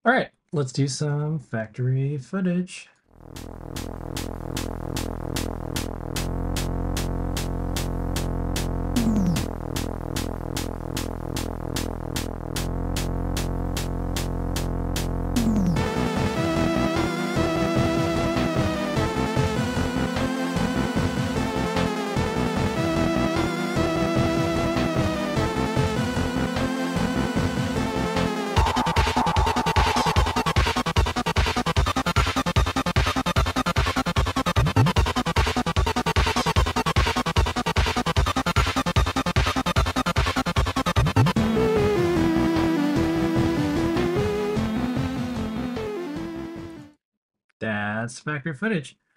All right, let's do some factory footage. That's factory footage.